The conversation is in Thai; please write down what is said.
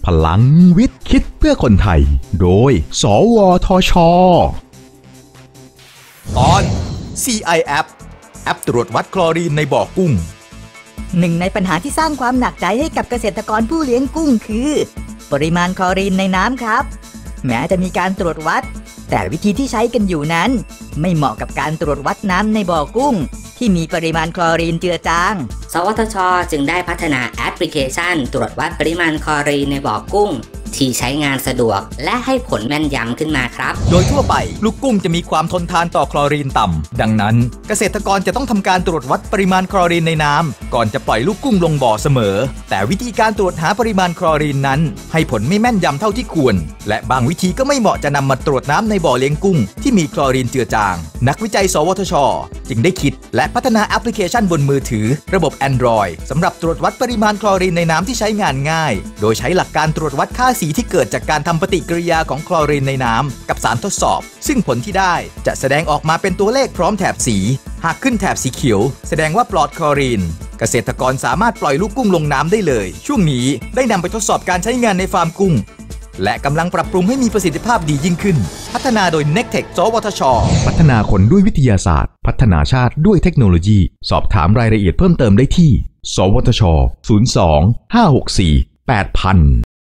พลังวิทย์คิดเพื่อคนไทยโดยสวทช. ตอน CI App แอปตรวจวัดคลอรีนในบ่อกุ้งหนึ่งในปัญหาที่สร้างความหนักใจให้กับเกษตรกรผู้เลี้ยงกุ้งคือปริมาณคลอรีนในน้ำครับแม้จะมีการตรวจวัดแต่วิธีที่ใช้กันอยู่นั้นไม่เหมาะกับการตรวจวัดน้ำในบ่อกุ้งที่มีปริมาณคลอรีนเจือจางสวทช.จึงได้พัฒนาแอปพลิเคชันตรวจวัดปริมาณคลอรีนในบ่อกุ้งที่ใช้งานสะดวกและให้ผลแม่นยำขึ้นมาครับโดยทั่วไปลูกกุ้งจะมีความทนทานต่อคลอรีนต่ำดังนั้นเกษตรกรจะต้องทำการตรวจวัดปริมาณคลอรีนในน้ำก่อนจะปล่อยลูกกุ้งลงบ่อเสมอแต่วิธีการตรวจหาปริมาณคลอรีนนั้นให้ผลไม่แม่นยำเท่าที่ควรและบางวิธีก็ไม่เหมาะจะนำมาตรวจน้ำในบ่อเลี้ยงกุ้งที่มีคลอรีนเจือจางนักวิจัยสวทช.จึงได้คิดและพัฒนาแอปพลิเคชันบนมือถือระบบ Android สำหรับตรวจวัดปริมาณคลอรีนในน้ำที่ใช้งานง่ายโดยใช้หลักการตรวจวัดค่าสีที่เกิดจากการทำปฏิกิริยาของคลอรีนในน้ำกับสารทดสอบซึ่งผลที่ได้จะแสดงออกมาเป็นตัวเลขพร้อมแถบสีหากขึ้นแถบสีเขียวแสดงว่าปลอดคลอรีนเกษตรกรสามารถปล่อยลูกกุ้งลงน้ำได้เลยช่วงนี้ได้นำไปทดสอบการใช้งานในฟาร์มกุ้งและกำลังปรับปรุงให้มีประสิทธิภาพดียิ่งขึ้นพัฒนาโดย Nectech สวทช. พัฒนาคนด้วยวิทยาศาสตร์พัฒนาชาติด้วยเทคโนโลยีสอบถามรายละเอียดเพิ่มเติมได้ที่สวทช. 02 564 8000